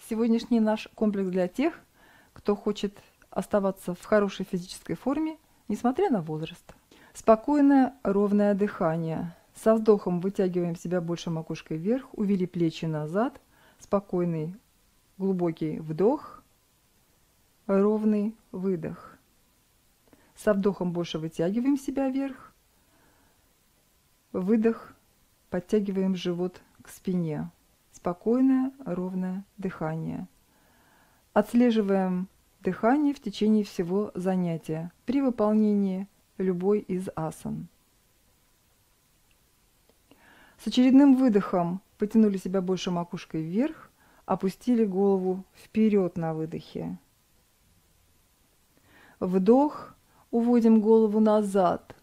Сегодняшний наш комплекс для тех, кто хочет оставаться в хорошей физической форме, несмотря на возраст. Спокойное, ровное дыхание. Со вдохом вытягиваем себя больше макушкой вверх, увели плечи назад. Спокойный, глубокий вдох, ровный выдох. Со вдохом больше вытягиваем себя вверх. Выдох, подтягиваем живот к спине. Спокойное, ровное дыхание. Отслеживаем дыхание в течение всего занятия при выполнении любой из асан. С очередным выдохом потянули себя больше макушкой вверх, опустили голову вперед на выдохе. Вдох, уводим голову назад.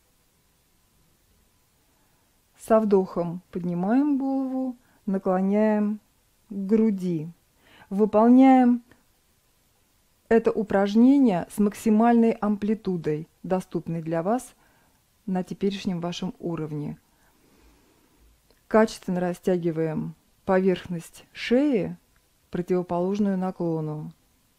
Со вдохом поднимаем голову, наклоняем к груди. Выполняем это упражнение с максимальной амплитудой, доступной для вас на теперешнем вашем уровне. Качественно растягиваем поверхность шеи, противоположную наклону.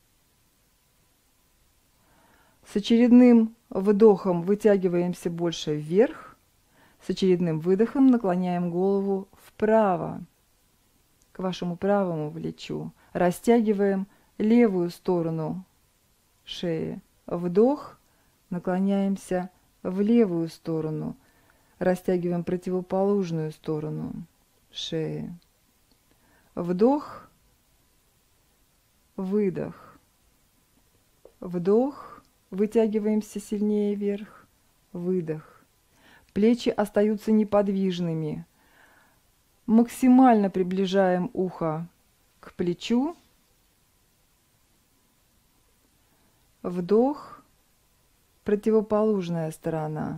С очередным вдохом вытягиваемся больше вверх, с очередным выдохом наклоняем голову вправо, к вашему правому плечу. Растягиваем левую сторону шеи. Вдох, наклоняемся в левую сторону. Растягиваем противоположную сторону шеи. Вдох, выдох. Вдох, вытягиваемся сильнее вверх. Выдох. Плечи остаются неподвижными. Максимально приближаем ухо к плечу. Вдох, противоположная сторона.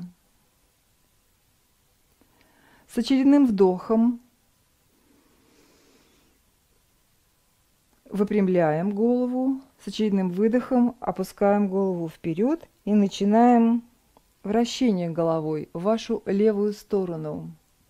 С очередным вдохом выпрямляем голову, с очередным выдохом опускаем голову вперед и начинаем вращение головой в вашу левую сторону.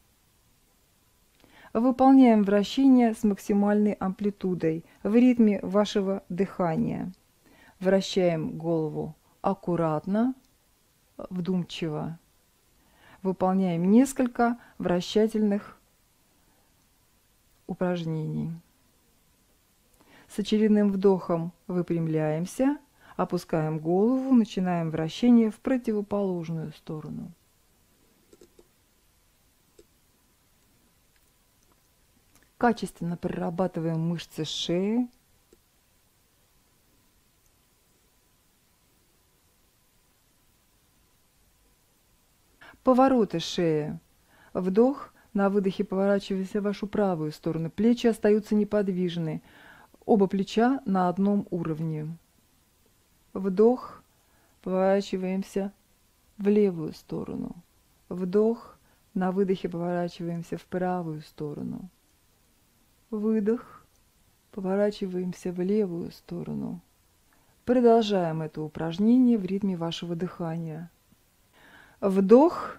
Выполняем вращение с максимальной амплитудой в ритме вашего дыхания. Вращаем голову аккуратно, вдумчиво. Выполняем несколько вращательных упражнений. С очередным вдохом выпрямляемся, опускаем голову, начинаем вращение в противоположную сторону. Качественно прорабатываем мышцы шеи. Повороты шеи. Вдох, на выдохе поворачиваемся в вашу правую сторону. Плечи остаются неподвижны. Оба плеча на одном уровне. Вдох, поворачиваемся в левую сторону. Вдох, на выдохе поворачиваемся в правую сторону. Выдох, поворачиваемся в левую сторону. Продолжаем это упражнение в ритме вашего дыхания. Вдох,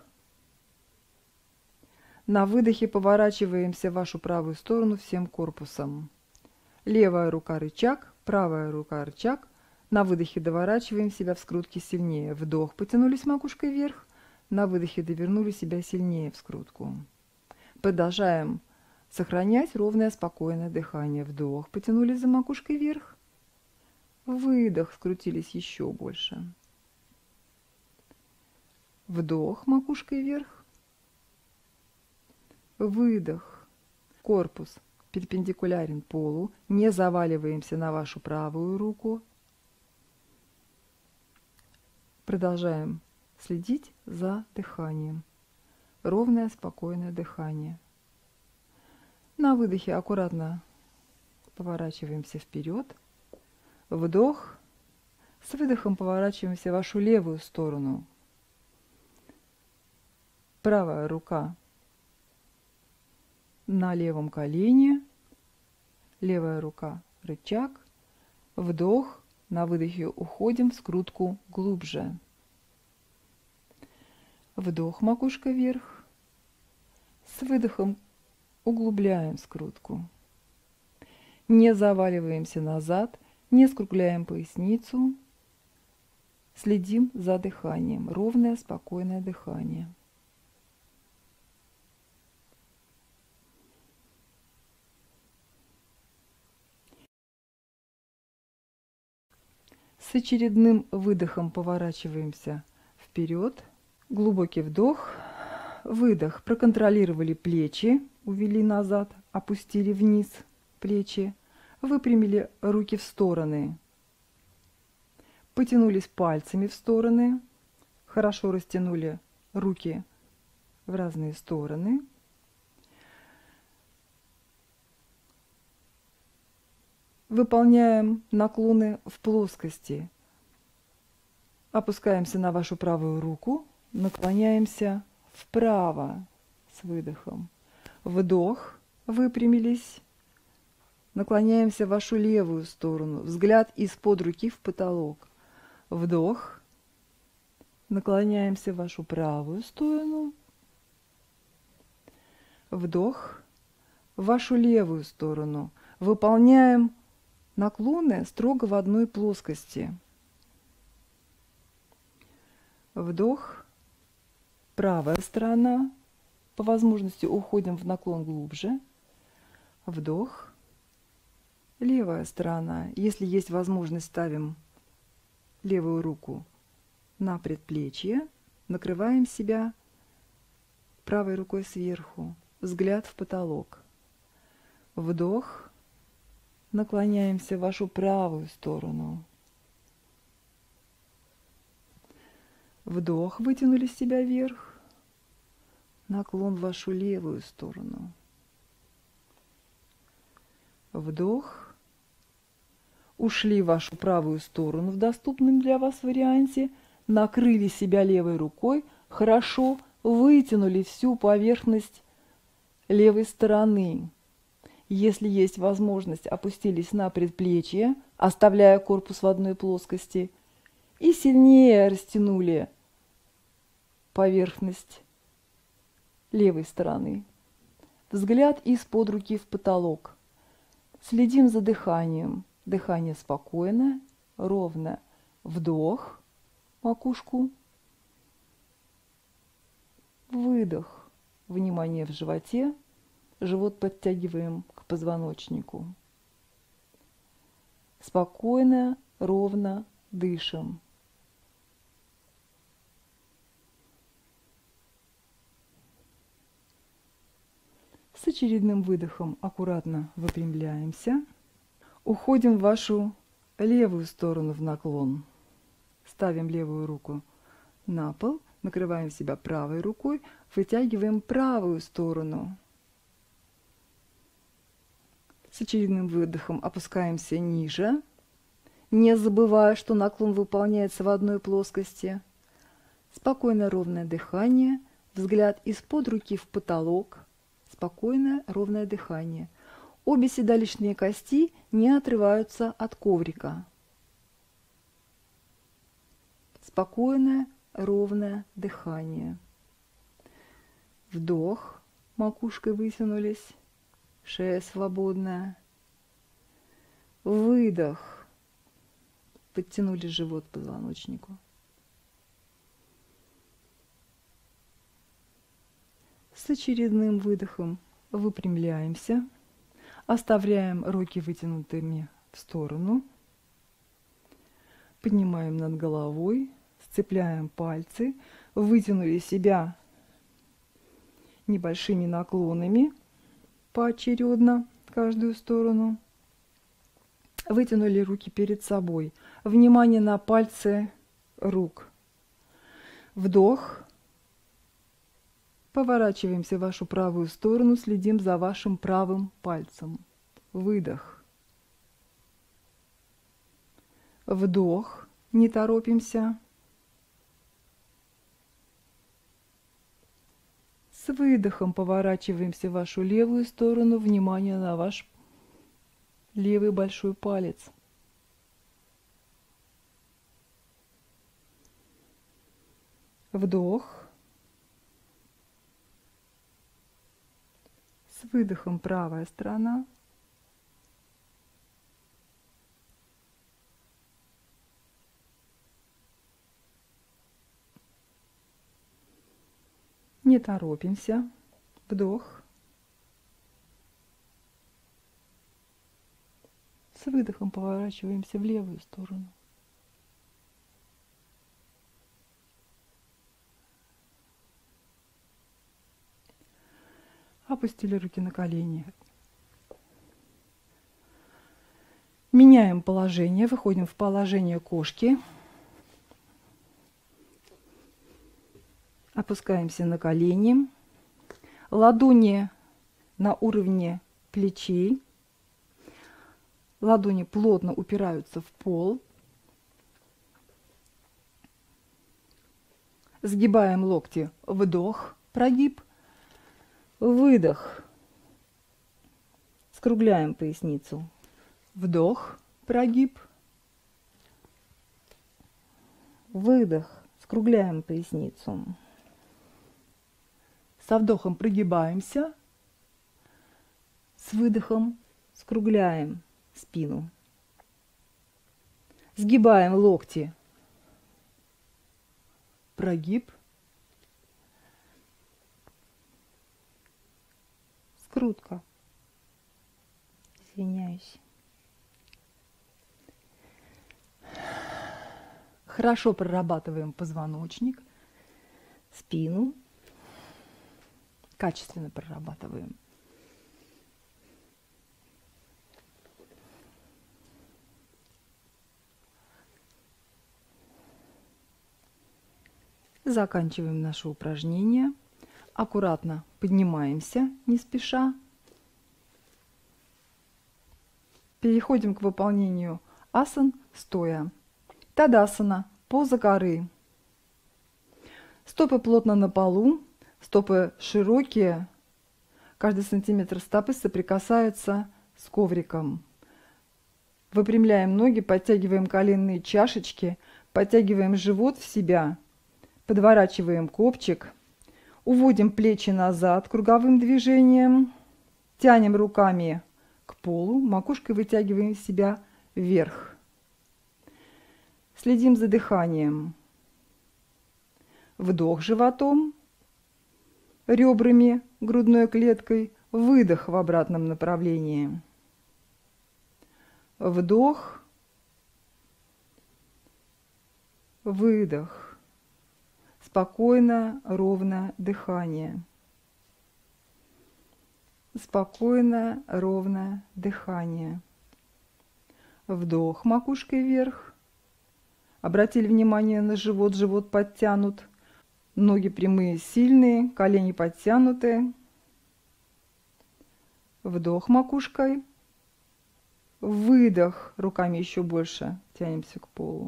на выдохе поворачиваемся в вашу правую сторону всем корпусом. Левая рука рычаг, правая рука рычаг. На выдохе доворачиваем себя в скрутке сильнее. Вдох, потянулись макушкой вверх. На выдохе довернули себя сильнее в скрутку. Продолжаем сохранять ровное, спокойное дыхание. Вдох, потянулись за макушкой вверх. Выдох, скрутились еще больше. Вдох, макушкой вверх. Выдох. Корпус перпендикулярен полу. Не заваливаемся на вашу правую руку. Продолжаем следить за дыханием. Ровное, спокойное дыхание. На выдохе аккуратно поворачиваемся вперед. Вдох. С выдохом поворачиваемся в вашу левую сторону. Правая рука на левом колене. Левая рука рычаг. Вдох. На выдохе уходим в скрутку глубже. Вдох, макушка вверх. С выдохом углубляем скрутку. Не заваливаемся назад, не скругляем поясницу. Следим за дыханием. Ровное, спокойное дыхание. С очередным выдохом поворачиваемся вперед. Глубокий вдох, выдох. Проконтролировали плечи, увели назад, опустили вниз плечи, выпрямили руки в стороны. Потянулись пальцами в стороны, хорошо растянули руки в разные стороны. Выполняем наклоны в плоскости. Опускаемся на вашу правую руку, наклоняемся вправо с выдохом. Вдох, выпрямились. Наклоняемся в вашу левую сторону. Взгляд из-под руки в потолок. Вдох. Наклоняемся в вашу правую сторону. Вдох. В вашу левую сторону. Выполняем наклоны строго в одной плоскости. Вдох. Правая сторона. По возможности уходим в наклон глубже. Вдох. Левая сторона. Если есть возможность, ставим левую руку на предплечье. Накрываем себя правой рукой сверху. Взгляд в потолок. Вдох. Наклоняемся в вашу правую сторону. Вдох. Вытянули себя вверх. Наклон в вашу левую сторону. Вдох. Ушли в вашу правую сторону в доступном для вас варианте. Накрыли себя левой рукой. Хорошо вытянули всю поверхность левой стороны. Если есть возможность, опустились на предплечье, оставляя корпус в одной плоскости. И сильнее растянули поверхность левой стороны. Взгляд из-под руки в потолок. Следим за дыханием. Дыхание спокойное, ровно. Вдох, макушку. Выдох. Внимание в животе. Живот подтягиваем к позвоночнику. Спокойно, ровно дышим. С очередным выдохом аккуратно выпрямляемся. Уходим в вашу левую сторону в наклон. Ставим левую руку на пол, накрываем себя правой рукой, вытягиваем правую сторону. С очередным выдохом опускаемся ниже, не забывая, что наклон выполняется в одной плоскости. Спокойное ровное дыхание, взгляд из-под руки в потолок, спокойное ровное дыхание. Обе седалищные кости не отрываются от коврика. Спокойное ровное дыхание. Вдох, макушкой вытянулись, шея свободная. Выдох, подтянули живот к позвоночнику. С очередным выдохом выпрямляемся, оставляем руки вытянутыми в сторону, поднимаем над головой, сцепляем пальцы, вытянули себя небольшими наклонами поочередно каждую сторону. Вытянули руки перед собой. Внимание на пальцы рук. Вдох. Поворачиваемся в вашу правую сторону, следим за вашим правым пальцем. Выдох. Вдох. Не торопимся. С выдохом поворачиваемся в вашу левую сторону. Внимание на ваш левый большой палец. Вдох. С выдохом правая сторона. Не торопимся. Вдох. С выдохом поворачиваемся в левую сторону. Опустили руки на колени. Меняем положение, выходим в положение кошки. Опускаемся на колени. Ладони на уровне плечей. Ладони плотно упираются в пол. Сгибаем локти. Вдох, прогиб. Выдох. Скругляем поясницу. Вдох, прогиб. Выдох. Скругляем поясницу. Со вдохом прогибаемся. С выдохом скругляем спину. Сгибаем локти. Прогиб. Скрутка. Извиняюсь. Хорошо прорабатываем позвоночник, спину. Качественно прорабатываем. Заканчиваем наше упражнение. Аккуратно поднимаемся, не спеша. Переходим к выполнению асан стоя. Тадасана, поза горы. Стопы плотно на полу, стопы широкие. Каждый сантиметр стопы соприкасается с ковриком. Выпрямляем ноги, подтягиваем коленные чашечки, подтягиваем живот в себя, подворачиваем копчик, уводим плечи назад круговым движением, тянем руками к полу, макушкой вытягиваем себя вверх. Следим за дыханием. Вдох животом, ребрами, грудной клеткой, выдох в обратном направлении. Вдох, выдох. Спокойно, ровно дыхание. Спокойно, ровно дыхание. Вдох макушкой вверх. Обратили внимание на живот, живот подтянут. Ноги прямые, сильные, колени подтянуты. Вдох макушкой. Выдох, руками еще больше тянемся к полу.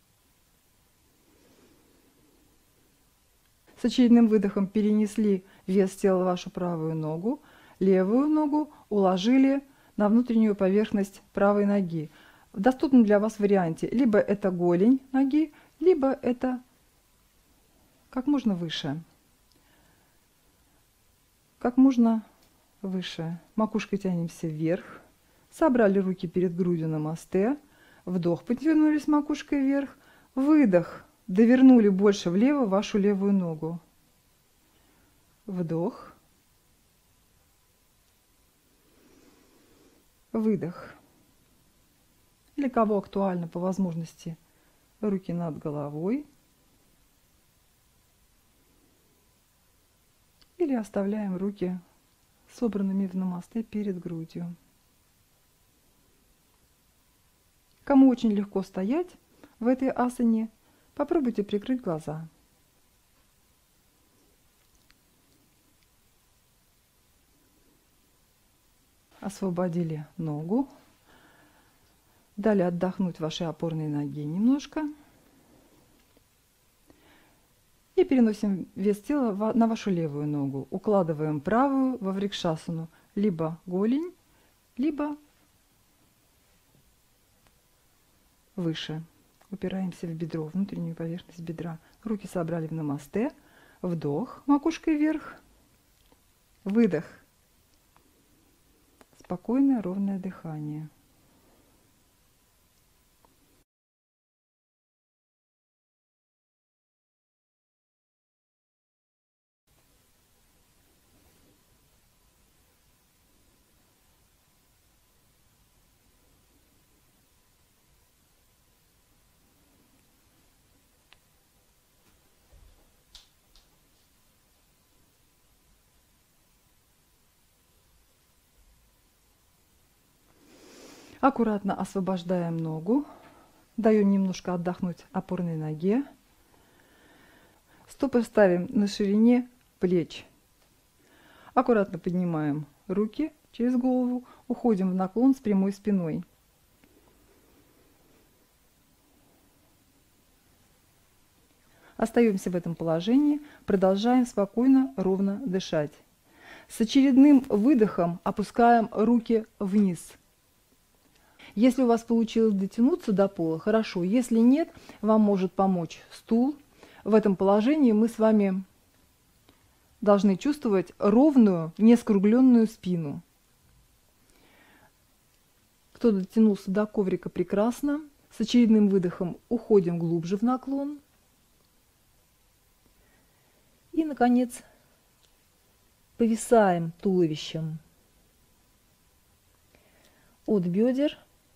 С очередным выдохом перенесли вес тела в вашу правую ногу. Левую ногу уложили на внутреннюю поверхность правой ноги. В доступном для вас варианте либо это голень ноги, либо это как можно выше. Как можно выше. Макушкой тянемся вверх. Собрали руки перед грудью намасте. Вдох, потянулись макушкой вверх. Выдох. Довернули больше влево вашу левую ногу. Вдох. Выдох. Для кого актуально, по возможности, руки над головой. Или оставляем руки собранными в намасте перед грудью. Кому очень легко стоять в этой асане, попробуйте прикрыть глаза. Освободили ногу. Дали отдохнуть вашей опорной ноге немножко. И переносим вес тела на вашу левую ногу. Укладываем правую во врикшасану. Либо голень, либо выше. Упираемся в бедро, внутреннюю поверхность бедра. Руки собрали в намасте. Вдох, макушкой вверх. Выдох. Спокойное, ровное дыхание. Аккуратно освобождаем ногу, даем немножко отдохнуть опорной ноге. Стопы ставим на ширине плеч. Аккуратно поднимаем руки через голову, уходим в наклон с прямой спиной. Остаемся в этом положении, продолжаем спокойно, ровно дышать. С очередным выдохом опускаем руки вниз. Если у вас получилось дотянуться до пола, хорошо. Если нет, вам может помочь стул. В этом положении мы с вами должны чувствовать ровную, не скругленную спину. Кто дотянулся до коврика, прекрасно. С очередным выдохом уходим глубже в наклон. И, наконец, повисаем туловищем от бедер.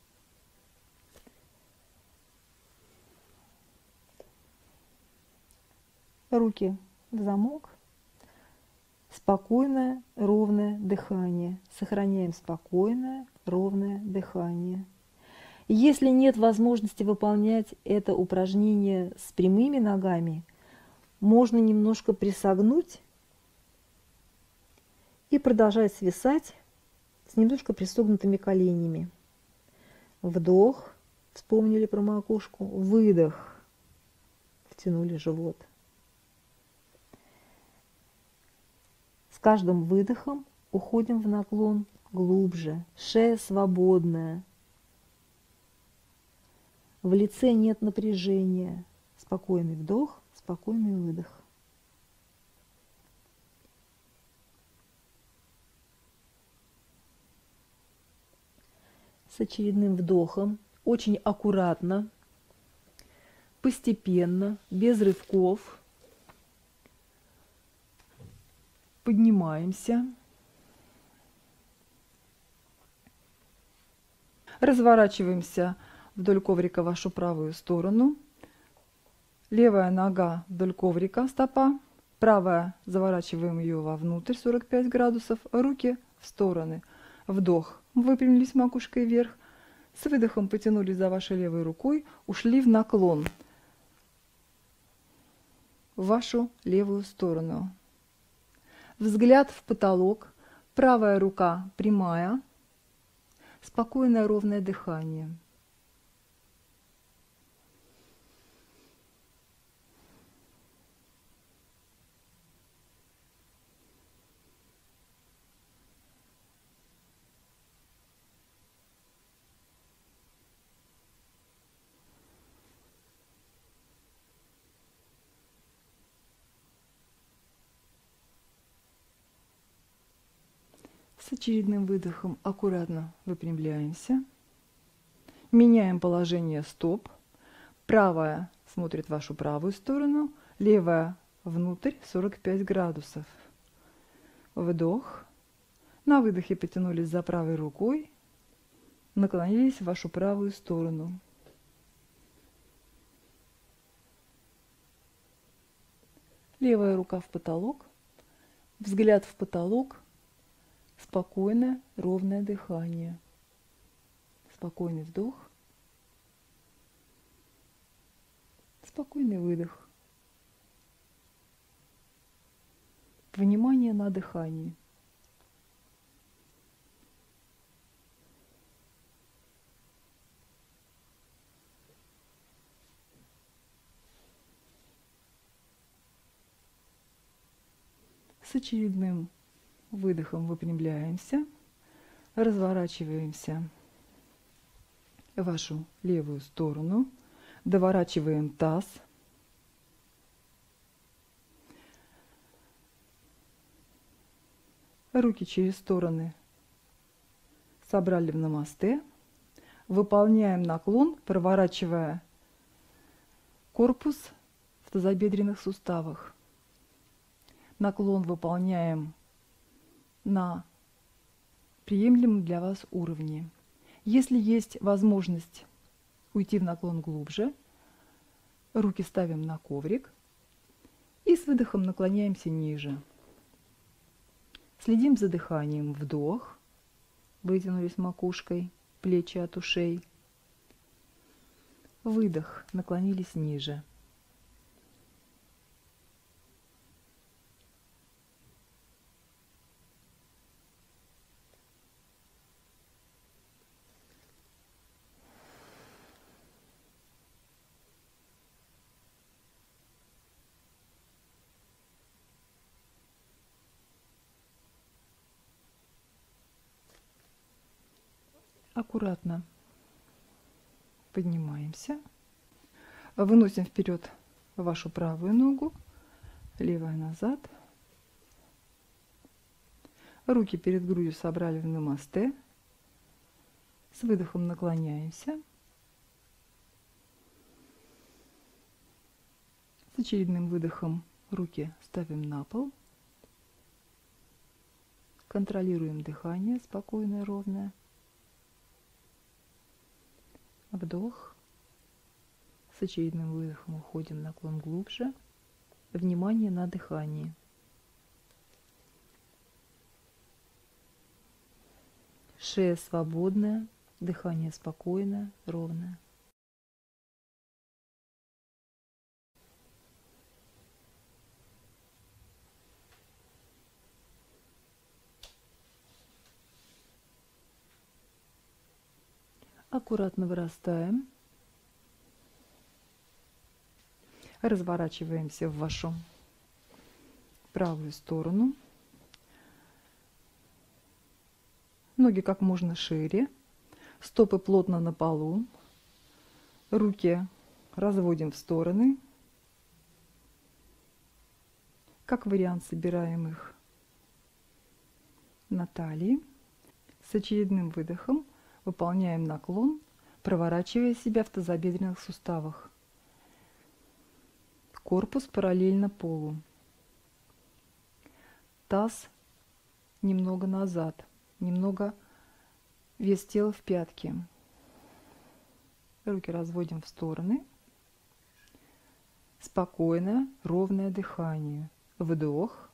Руки в замок. Спокойное, ровное дыхание. Сохраняем спокойное, ровное дыхание. Если нет возможности выполнять это упражнение с прямыми ногами, можно немножко присогнуть и продолжать свисать с немножко присогнутыми коленями. Вдох, вспомнили про макушку, выдох, втянули живот. С каждым выдохом уходим в наклон глубже, шея свободная, в лице нет напряжения, спокойный вдох, спокойный выдох. С очередным вдохом очень аккуратно, постепенно, без рывков поднимаемся. Разворачиваемся вдоль коврика в вашу правую сторону. Левая нога вдоль коврика, стопа. Правая, заворачиваем ее вовнутрь, 45 градусов. Руки в стороны. Вдох. Выпрямились макушкой вверх. С выдохом потянулись за вашей левой рукой. Ушли в наклон. В вашу левую сторону. Взгляд в потолок. Правая рука прямая. Спокойное ровное дыхание. С очередным выдохом аккуратно выпрямляемся. Меняем положение стоп. Правая смотрит в вашу правую сторону, левая внутрь, 45 градусов. Вдох. На выдохе потянулись за правой рукой, наклонились в вашу правую сторону. Левая рука в потолок, взгляд в потолок. Спокойное, ровное дыхание. Спокойный вдох. Спокойный выдох. Внимание на дыхании. С очередным выдохом выпрямляемся, разворачиваемся в вашу левую сторону, доворачиваем таз. Руки через стороны собрали в намасте. Выполняем наклон, проворачивая корпус в тазобедренных суставах. Наклон выполняем на приемлемом для вас уровне. Если есть возможность уйти в наклон глубже, руки ставим на коврик и с выдохом наклоняемся ниже. Следим за дыханием. Вдох, вытянулись макушкой. плечи от ушей. Выдох, наклонились ниже. Аккуратно поднимаемся. Выносим вперед вашу правую ногу, левая назад. Руки перед грудью собрали в намасте. С выдохом наклоняемся. С очередным выдохом руки ставим на пол. Контролируем дыхание, спокойное, ровное. Вдох. С очередным выдохом уходим наклон глубже. Внимание на дыхании. Шея свободная, дыхание спокойное, ровное. Аккуратно вырастаем. Разворачиваемся в вашу правую сторону. Ноги как можно шире. Стопы плотно на полу. Руки разводим в стороны. Как вариант, собираем их на талии. С очередным выдохом выполняем наклон, проворачивая себя в тазобедренных суставах. Корпус параллельно полу. Таз немного назад, немного вес тела в пятки. Руки разводим в стороны. Спокойное, ровное дыхание. Вдох.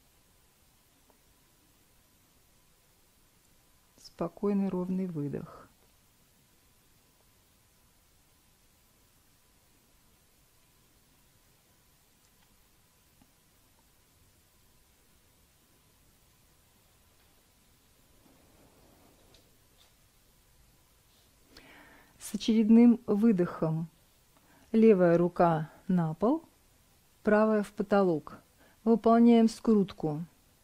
Спокойный, ровный выдох. С очередным выдохом левая рука на пол, правая в потолок. Выполняем скрутку.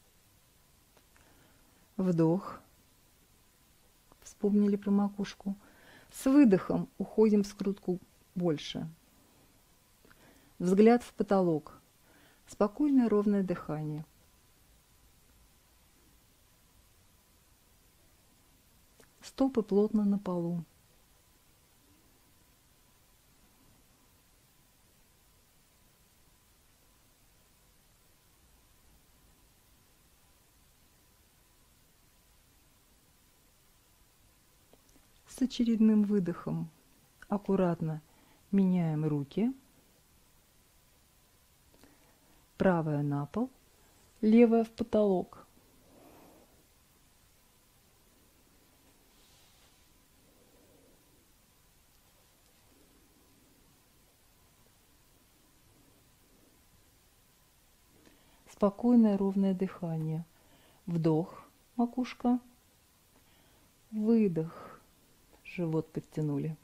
Вдох. Вспомнили про макушку. С выдохом уходим в скрутку больше. Взгляд в потолок. Спокойное ровное дыхание. Стопы плотно на полу. С очередным выдохом аккуратно меняем руки. Правая на пол, левая в потолок. Спокойное ровное дыхание. Вдох, макушка. Выдох. Живот подтянули.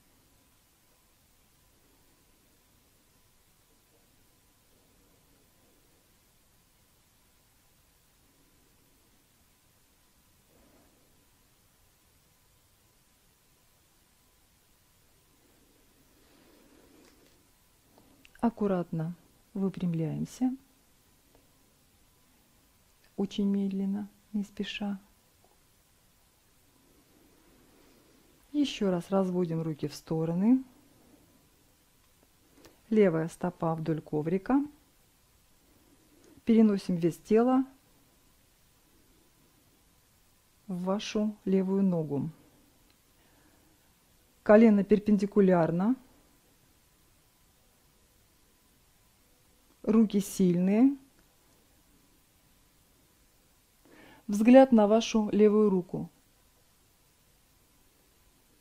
Аккуратно выпрямляемся. Очень медленно, не спеша. Еще раз разводим руки в стороны. Левая стопа вдоль коврика. Переносим вес тела в вашу левую ногу. Колено перпендикулярно. Руки сильные. Взгляд на вашу левую руку.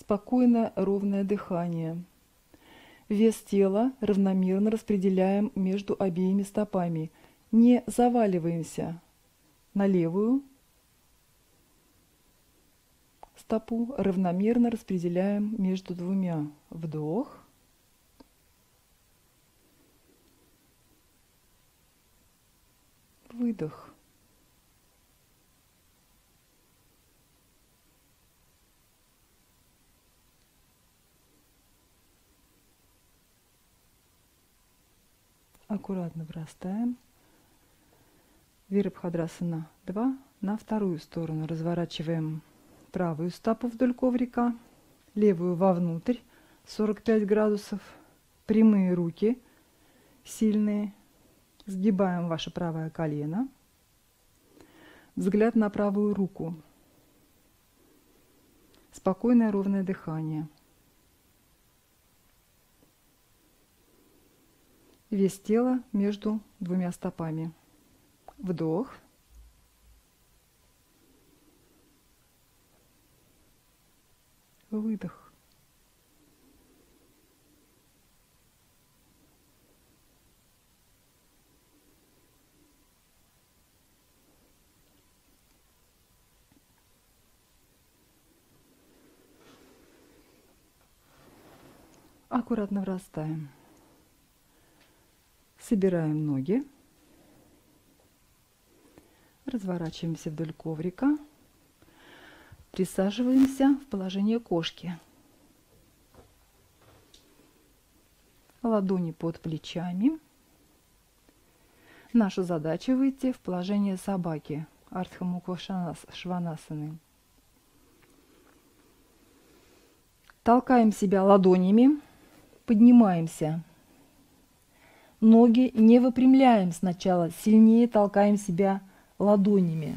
Спокойное, ровное дыхание. Вес тела равномерно распределяем между обеими стопами. Не заваливаемся на левую стопу, равномерно распределяем между двумя. Вдох. Выдох. Аккуратно врастаем. Вирабхадрасана 2. На вторую сторону разворачиваем правую стопу вдоль коврика, левую вовнутрь 45 градусов. Прямые руки, сильные. Сгибаем ваше правое колено. Взгляд на правую руку. Спокойное ровное дыхание. Вес тела между двумя стопами. Вдох. Выдох. Аккуратно врастаем. Собираем ноги. Разворачиваемся вдоль коврика. Присаживаемся в положение кошки. Ладони под плечами. Наша задача выйти в положение собаки. Ардха Мукха Шванасаны. Толкаем себя ладонями. Поднимаемся. Ноги не выпрямляем сначала, сильнее толкаем себя ладонями.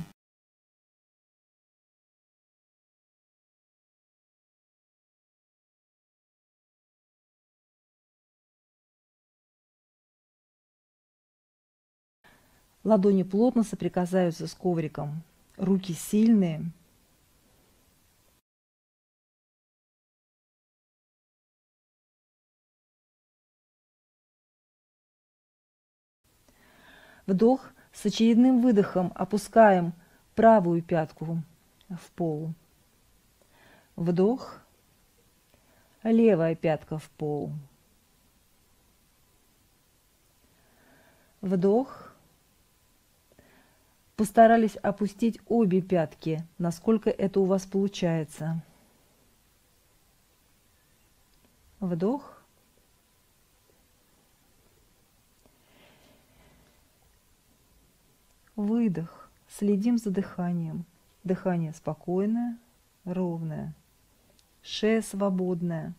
Ладони плотно соприкасаются с ковриком. Руки сильные. Вдох. С очередным выдохом опускаем правую пятку в пол. Вдох. Левая пятка в пол. Вдох. Постарались опустить обе пятки, насколько это у вас получается. Вдох. Выдох. Следим за дыханием. Дыхание спокойное, ровное. Шея свободная.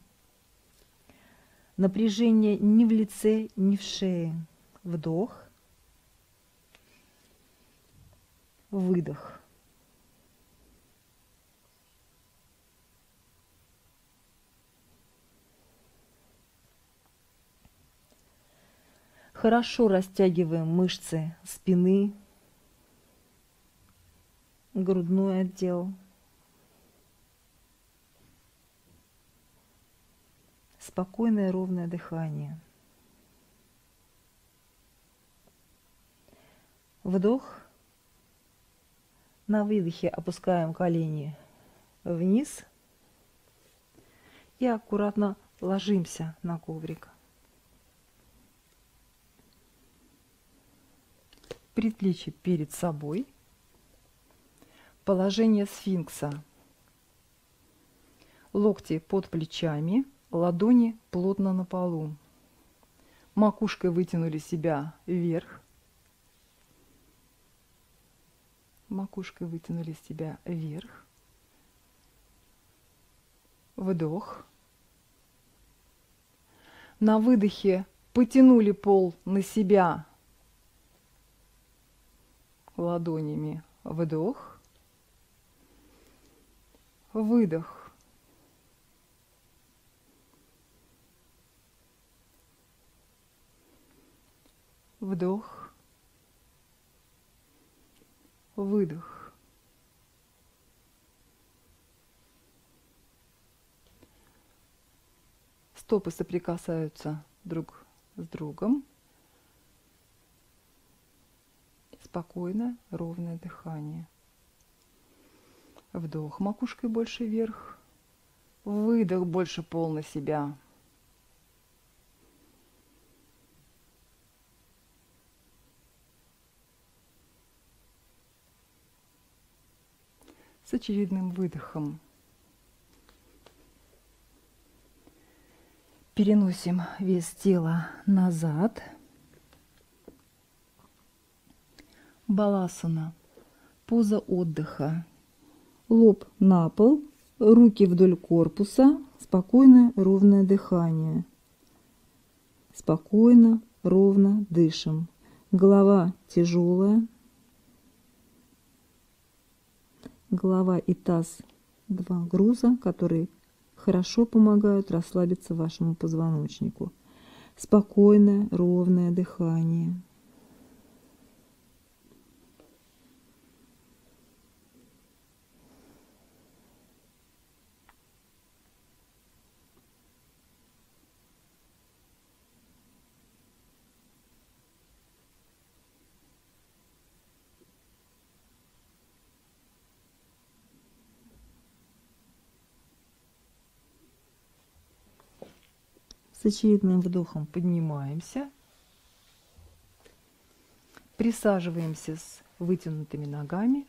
Напряжение ни в лице, ни в шее. Вдох. Выдох. Хорошо растягиваем мышцы спины, грудной отдел. Спокойное ровное дыхание. Вдох. На выдохе опускаем колени вниз и аккуратно ложимся на коврик. Предплечье перед собой. Положение сфинкса. Локти под плечами, ладони плотно на полу. Макушкой вытянули себя вверх. Макушкой вытянули себя вверх. Вдох. На выдохе потянули пол на себя ладонями. Вдох. Выдох. Вдох. Выдох. Стопы соприкасаются друг с другом. Спокойно, ровное дыхание. Вдох макушкой больше вверх. Выдох больше пол на себя. С очередным выдохом переносим вес тела назад. Баласана. Поза отдыха. Лоб на пол, руки вдоль корпуса, спокойное ровное дыхание. Спокойно, ровно дышим. Голова тяжелая. Голова и таз – два груза, которые хорошо помогают расслабиться вашему позвоночнику. Спокойное, ровное дыхание. С очередным вдохом поднимаемся. Присаживаемся с вытянутыми ногами.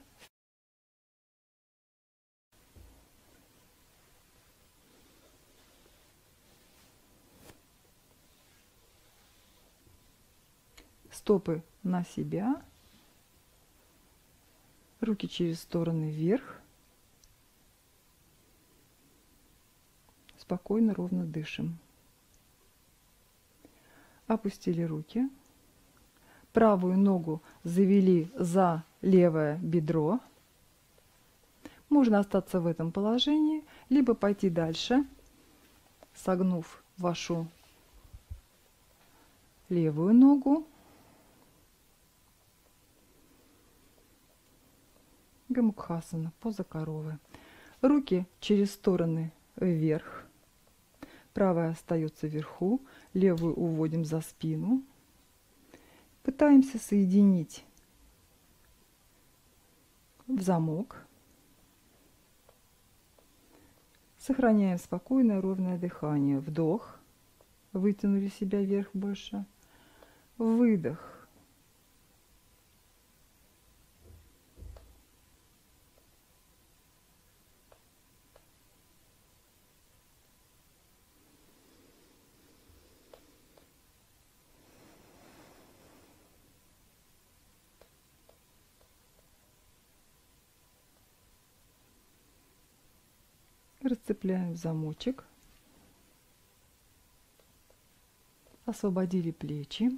Стопы на себя. Руки через стороны вверх. Спокойно, ровно дышим. Опустили руки. Правую ногу завели за левое бедро. Можно остаться в этом положении, либо пойти дальше, согнув вашу левую ногу. Гамукхасана, поза коровы. Руки через стороны вверх. Правая остается вверху, левую уводим за спину. Пытаемся соединить в замок. Сохраняем спокойное, ровное дыхание. Вдох. Вытянули себя вверх больше. Выдох. Расцепляем замочек. Освободили плечи.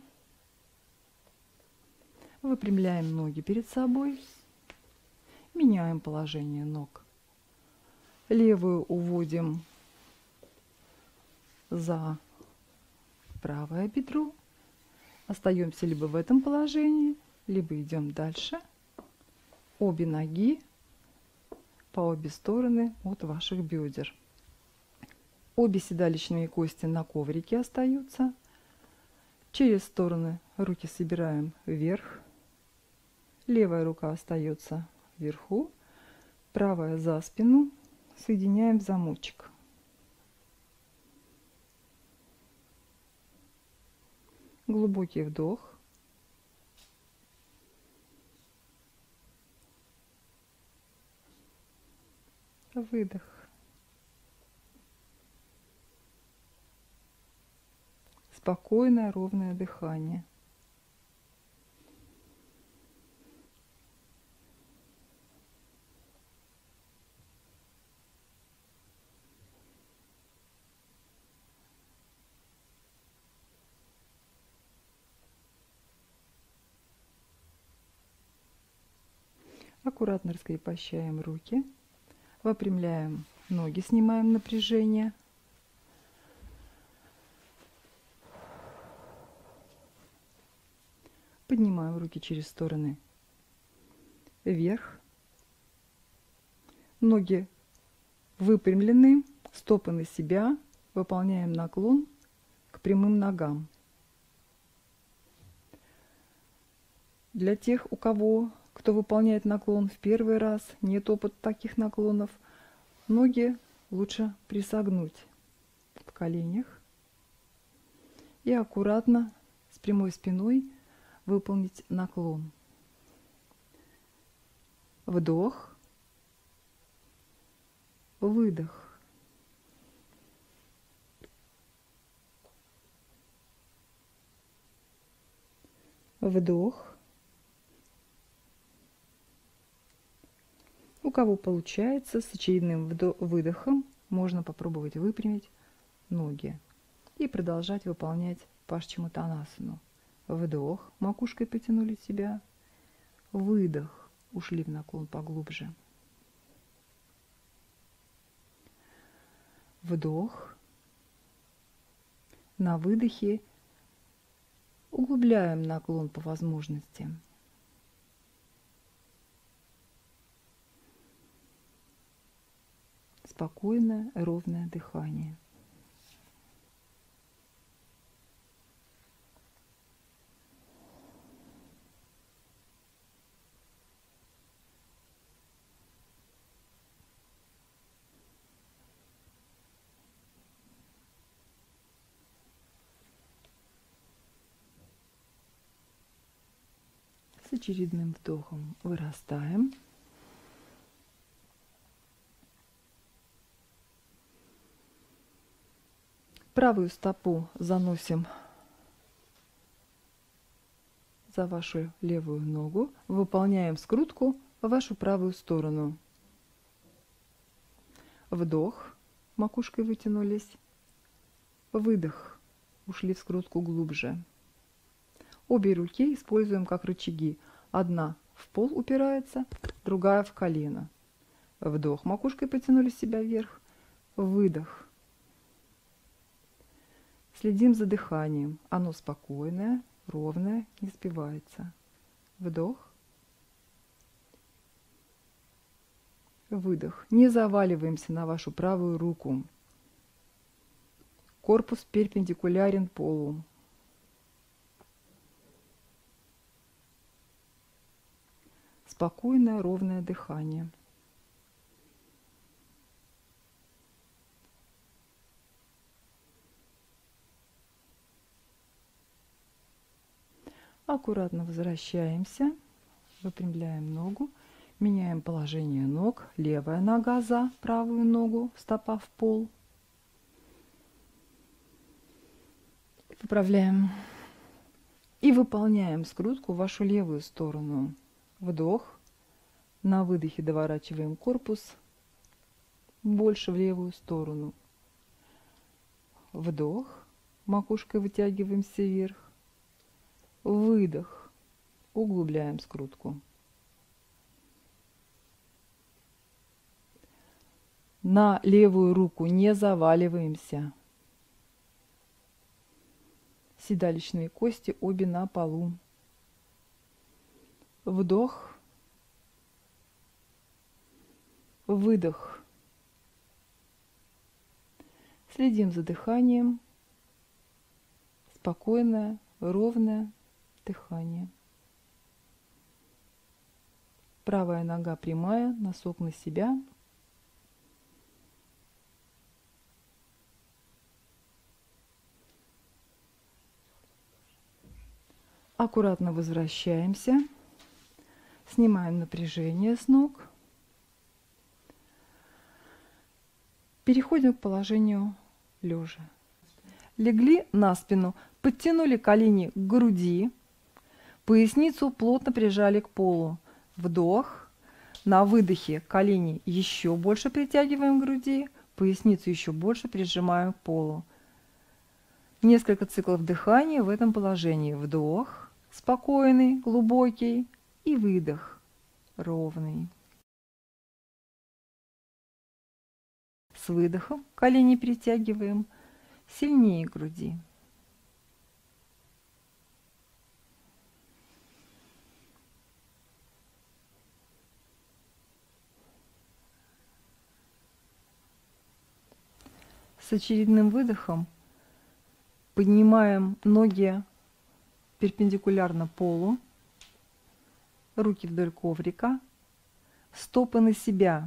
Выпрямляем ноги перед собой. Меняем положение ног. Левую уводим за правое бедро. Остаемся либо в этом положении, либо идем дальше. Обе ноги по обе стороны от ваших бедер. Обе седалищные кости на коврике остаются. Через стороны руки собираем вверх. Левая рука остается вверху. Правая за спину. Соединяем в замочек. Глубокий вдох. Выдох. Спокойное, ровное дыхание. Аккуратно раскрепощаем руки. Выпрямляем ноги, снимаем напряжение. Поднимаем руки через стороны вверх. Ноги выпрямлены, стопы на себя. Выполняем наклон к прямым ногам. Для тех, кто выполняет наклон в первый раз, нет опыта таких наклонов, ноги лучше присогнуть в коленях и аккуратно с прямой спиной выполнить наклон. Вдох, выдох. Вдох. У кого получается, с очередным выдохом можно попробовать выпрямить ноги и продолжать выполнять Пашчимутанасану. Вдох, макушкой потянули себя. Выдох, ушли в наклон поглубже. Вдох. На выдохе углубляем наклон по возможности. Спокойное, ровное дыхание. С очередным вдохом вырастаем. Правую стопу заносим за вашу левую ногу. Выполняем скрутку в вашу правую сторону. Вдох, макушкой вытянулись. Выдох, ушли в скрутку глубже. Обе руки используем как рычаги. Одна в пол упирается, другая в колено. Вдох, макушкой потянули себя вверх. Выдох. Следим за дыханием. Оно спокойное, ровное, не сбивается. Вдох. Выдох. Не заваливаемся на вашу правую руку. Корпус перпендикулярен полу. Спокойное, ровное дыхание. Аккуратно возвращаемся, выпрямляем ногу, меняем положение ног. Левая нога за правую ногу, стопа в пол. Поправляем. И выполняем скрутку в вашу левую сторону. Вдох. На выдохе доворачиваем корпус больше в левую сторону. Вдох. Макушкой вытягиваемся вверх. Выдох. Углубляем скрутку. На левую руку не заваливаемся. Седалищные кости обе на полу. Вдох. Выдох. Следим за дыханием. Спокойное, ровное дыхание. Правая нога прямая, носок на себя. Аккуратно возвращаемся. Снимаем напряжение с ног. Переходим к положению лежа. Легли на спину, подтянули колени к груди, поясницу плотно прижали к полу. Вдох. На выдохе колени еще больше притягиваем к груди, поясницу еще больше прижимаем к полу. Несколько циклов дыхания в этом положении. Вдох, спокойный, глубокий, и выдох, ровный. С выдохом колени притягиваем сильнее к груди. С очередным выдохом поднимаем ноги перпендикулярно полу, руки вдоль коврика, стопы на себя.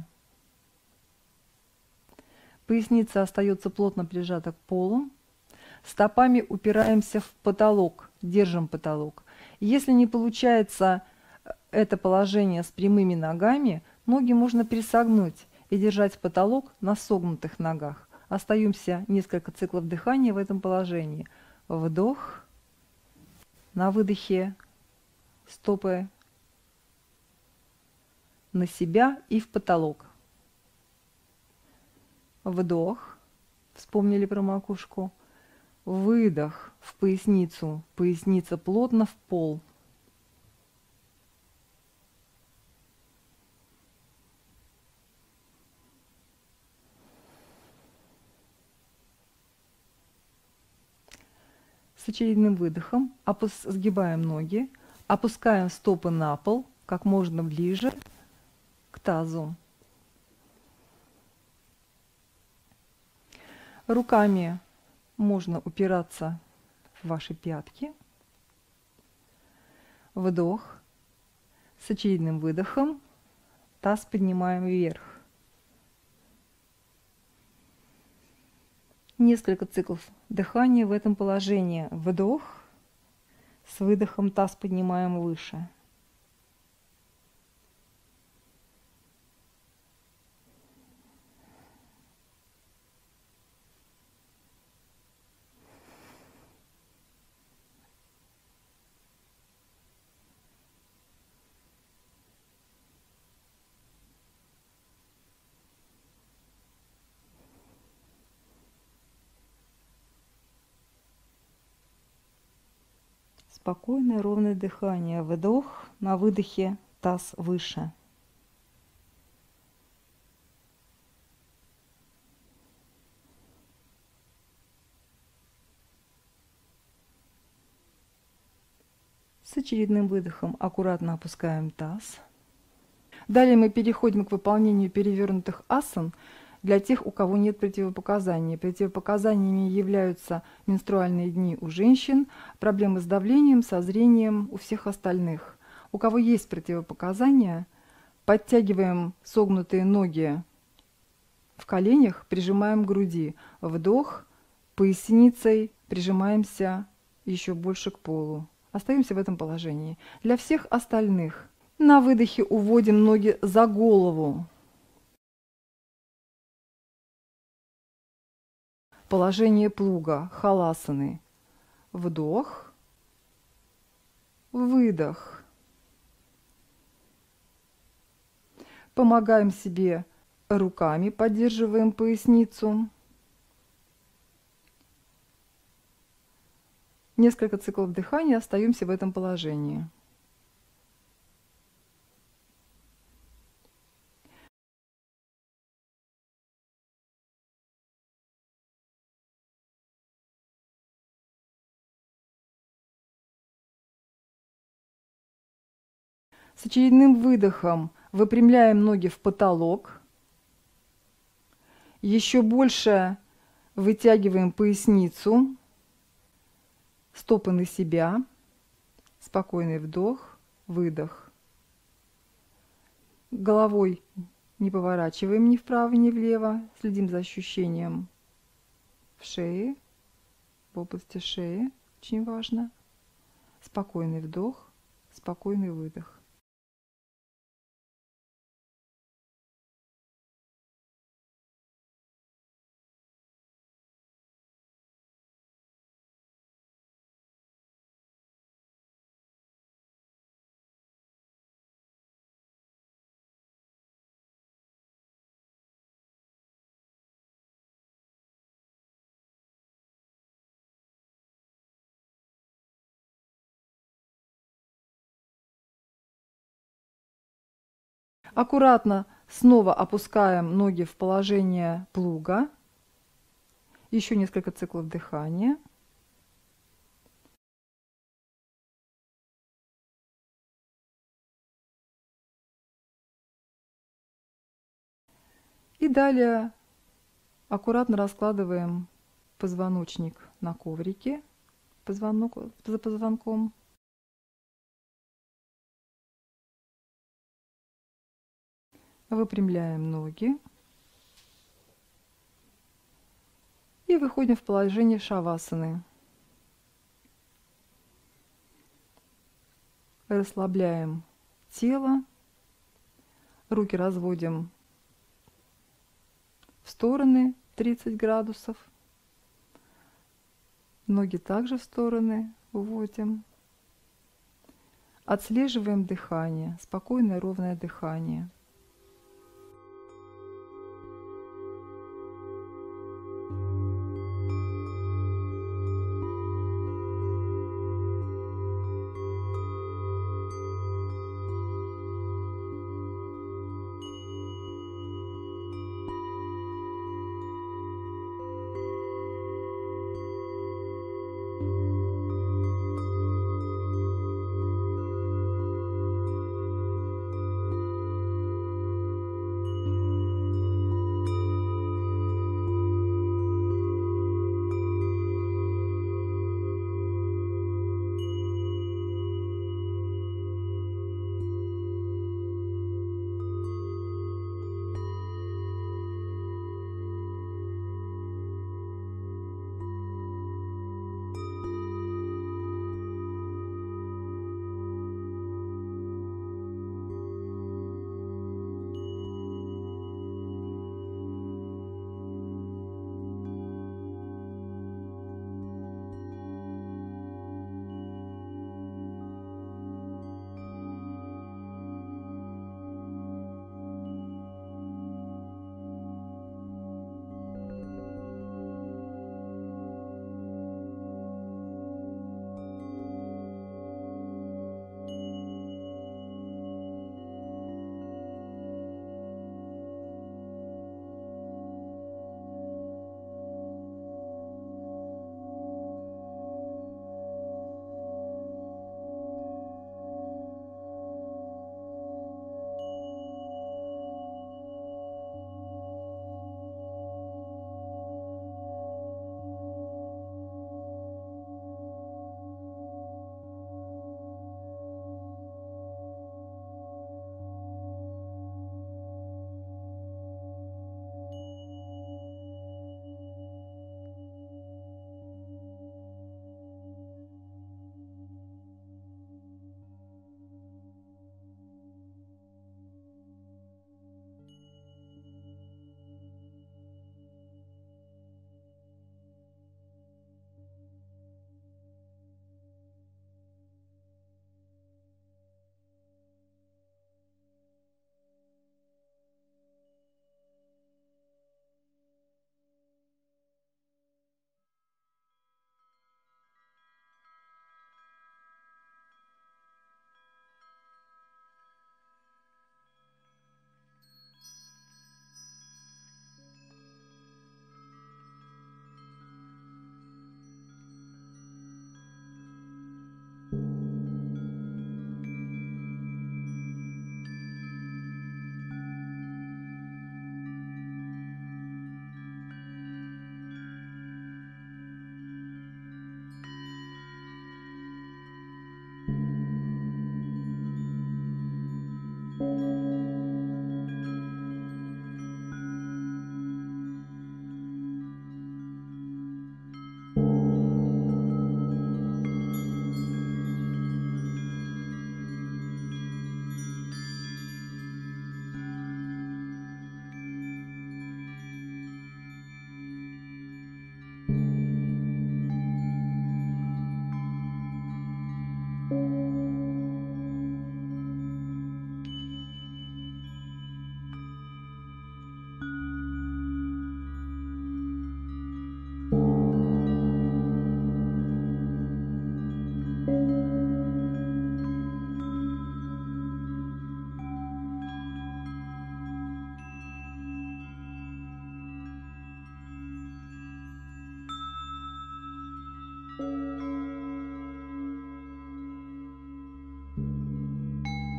Поясница остается плотно прижата к полу. Стопами упираемся в потолок, держим потолок. Если не получается это положение с прямыми ногами, ноги можно присогнуть и держать потолок на согнутых ногах. Остаемся несколько циклов дыхания в этом положении. Вдох. На выдохе стопы на себя и в потолок. Вдох. Вспомнили про макушку. Выдох в поясницу. Поясница плотно в пол. С очередным выдохом сгибаем ноги, опускаем стопы на пол как можно ближе к тазу. Руками можно упираться в ваши пятки. Вдох. С очередным выдохом таз поднимаем вверх. Несколько циклов дыхания в этом положении. Вдох. С выдохом таз поднимаем выше. Спокойное, ровное дыхание. Вдох, на выдохе таз выше. С очередным выдохом аккуратно опускаем таз. Далее мы переходим к выполнению перевернутых асан для тех, у кого нет противопоказаний. Противопоказаниями являются менструальные дни у женщин, проблемы с давлением, со зрением у всех остальных. У кого есть противопоказания, подтягиваем согнутые ноги в коленях, прижимаем к груди. Вдох, поясницей прижимаемся еще больше к полу. Остаемся в этом положении. Для всех остальных на выдохе уводим ноги за голову. Положение плуга, халасаны. Вдох, выдох. Помогаем себе руками, поддерживаем поясницу. Несколько циклов дыхания, остаемся в этом положении. С очередным выдохом выпрямляем ноги в потолок. Еще больше вытягиваем поясницу, стопы на себя. Спокойный вдох, выдох. Головой не поворачиваем ни вправо, ни влево. Следим за ощущением в шее, в области шеи. Очень важно. Спокойный вдох, спокойный выдох. Аккуратно снова опускаем ноги в положение плуга. Еще несколько циклов дыхания. И далее Аккуратно раскладываем позвоночник на коврике, позвонок за позвонком. Выпрямляем ноги и выходим в положение шавасаны. Расслабляем тело, руки разводим в стороны 30 градусов, ноги также в стороны уводим. Отслеживаем дыхание, спокойное ровное дыхание.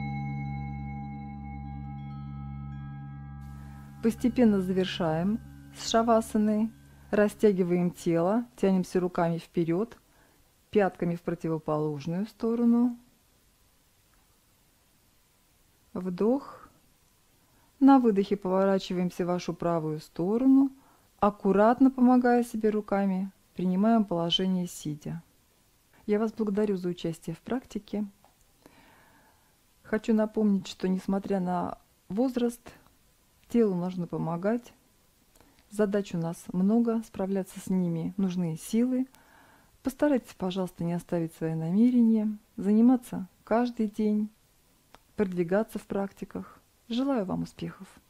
Постепенно завершаем с шавасаны. Растягиваем тело, тянемся руками вперед, пятками в противоположную сторону. Вдох. На выдохе поворачиваемся в вашу правую сторону. Аккуратно, помогая себе руками, принимаем положение сидя. Я вас благодарю за участие в практике. Хочу напомнить, что несмотря на возраст, телу нужно помогать. Задач у нас много, справляться с ними нужны силы. Постарайтесь, пожалуйста, не оставить свои намерения, заниматься каждый день, продвигаться в практиках. Желаю вам успехов!